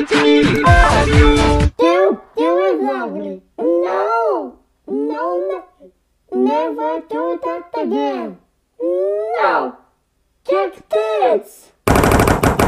You are lovely. No, no, never do that again. No, take this.